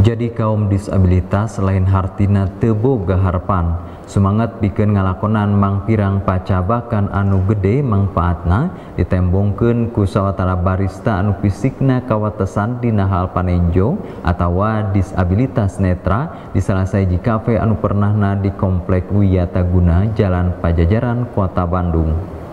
Jadi kaum disabilitas selain hartina teu boga harapan, semangat bikin ngalakonan mang pirang pacabakan anu gede mangpaatna ditembongkeun ku sawatara barista anu fisikna kawatesan dina hal panenjo atawa disabilitas netra di salah sahiji kafe anu pernahna di Komplek Wiyataguna Jalan Pajajaran Kota Bandung.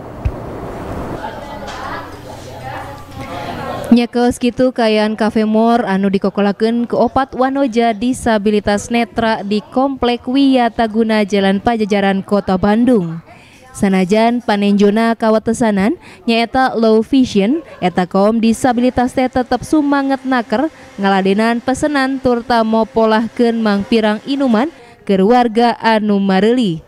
Nyakeus kitu kayaan Cafe More anu dikokolakeun ke opat wanoja disabilitas netra di Komplek Wiyataguna Jalan Pajajaran Kota Bandung. Sanajan panenjona kawatesanan nyaeta low vision, eta kaum disabilitas teh tetep sumanget naker ngaladenan pesenan turta mopolahkeun mang pirang inuman ke warga anu mareuli.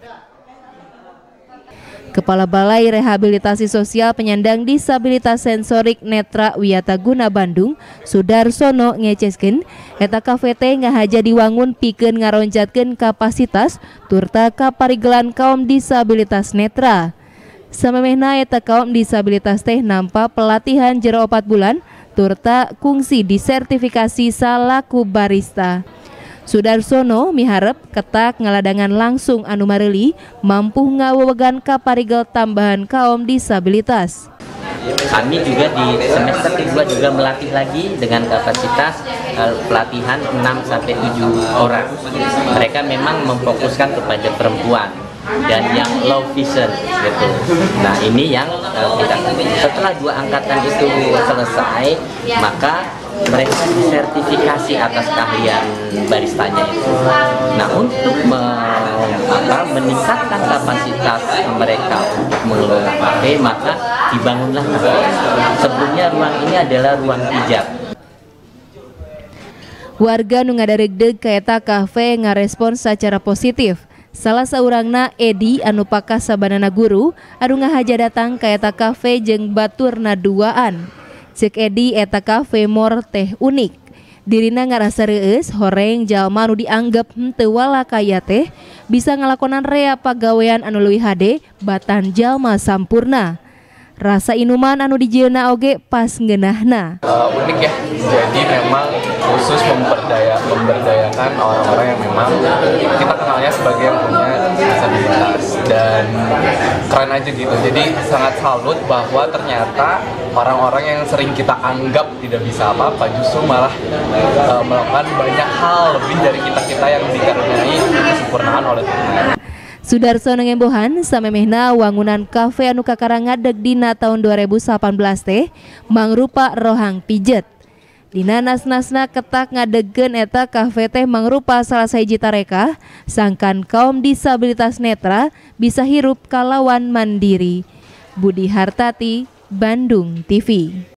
Kepala Balai Rehabilitasi Sosial Penyandang Disabilitas Sensorik Netra Wiyataguna Bandung, Sudarsono ngeceskeun eta kafe teh ngahaja diwangun pikeun ngaronjatkeun kapasitas turta kaparigelan kaum disabilitas netra. Samemehna eta kaum disabilitas teh nampa pelatihan jero 4 bulan turta kungsi disertifikasi salaku barista. Sudarsono miharep ketak ngaladangan langsung anu mareuli mampu ngawewegan kaparigel tambahan kaum disabilitas. Kami juga di semester kedua juga melatih lagi dengan kapasitas pelatihan 6-7 orang. Mereka memang memfokuskan kepada perempuan dan yang low vision gitu. Nah ini yang kita setelah 2 angkatan itu selesai, maka mereka disertifikasi atas keahlian baristanya itu. Nah untuk meningkatkan kapasitas mereka untuk mengelola kafe, maka dibangunlah kafe. Sebelumnya ruang ini adalah ruang pijat. Warga nu ngadaregdeg ka eta kafe ngarespon secara positif. Salah saurangna Edi anu pakas sabanana guru anu ngahaja datang ka eta kafe jeung baturna duaan. Cek Edi eta Cafe More teh unik. Dirina ngarasa reueus horeng jalma anu dianggap henteu walakaya teh bisa ngalakonan rea pagawean anu leuwih hade batan jalma sampurna. Rasa inuman anu dijieunna oge pas ngeunahna. Unik ya. Jadi memang khusus memberdayakan orang-orang yang memang kita kenalnya sebagai yang punya disabilitas, dan keren aja gitu. Jadi sangat salut bahwa ternyata orang-orang yang sering kita anggap tidak bisa apa-apa justru malah melakukan banyak hal lebih dari kita yang dikaruniai kesempurnaan oleh Tuhan. Sudarsono ngembohan samemehna wangunan kafe anu kakarangadeg dina tahun 2018 teh mangrupa rohang pijet. Dina nas-nasna ketak ngadegkeun eta kafe teh mangrupa salah sahiji tarekah sangkan kaum disabilitas netra bisa hirup kalawan mandiri. Budi Hartati, Bandung TV.